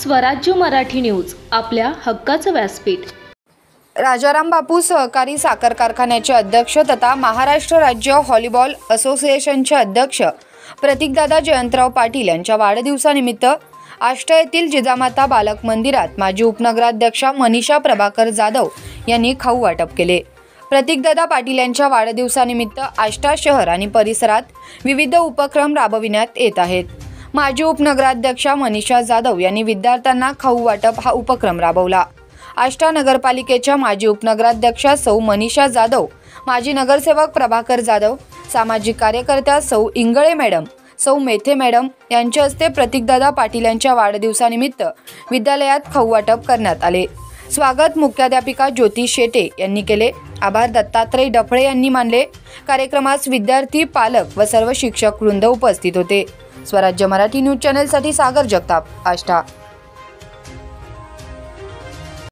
स्वराज्य मराठी न्यूज, आपल्या हक्काचं व्यासपीठ। राजाराम बापू सहकारी साखर कारखान्याचे अध्यक्ष तथा महाराष्ट्र राज्य व्हॉलीबॉल असोसिएशनचे अध्यक्ष प्रतीकदादा जयंतराव पाटील यांच्या वाढदिवसानिमित्त आष्टा येथील जिजामाता बालक मंदिरात माजी उपनगराध्यक्षा मनीषा प्रभाकर जाधव यांनी खाऊ वाटप केले। प्रतीकदादा पाटील यांच्या वाढदिवसानिमित्त आष्टा शहर आणि परिसरात विविध उपक्रम राबविण्यात येत आहेत। माजी उपनगराध्यक्षा मनीषा जाधव यांनी विद्यार्थ्यांना खाऊ वाटप हा उपक्रम राबवला। आष्टा नगरपालिकेच्या माजी उपनगराध्यक्षा सौ मनीषा जाधव, माजी नगरसेवक प्रभाकर जाधव, सामाजिक कार्यकर्त्या सौ इंगळे मॅडम, सौ मेथे मॅडम यांच्या हस्ते प्रतीकदादा पाटील यांच्या वाढदिवसानिमित्त विद्यालयात खाऊ वाटप करण्यात आले। स्वागत मुख्याध्यापिका ज्योती शेटे यांनी केले। आभार दत्तात्रय डफळे यांनी मानले। कार्यक्रमास विद्यार्थी, पालक व सर्व शिक्षक वृंद उपस्थित होते। स्वराज्य मराठी न्यूज चॅनलसाठी सागर जगताप, आष्टा।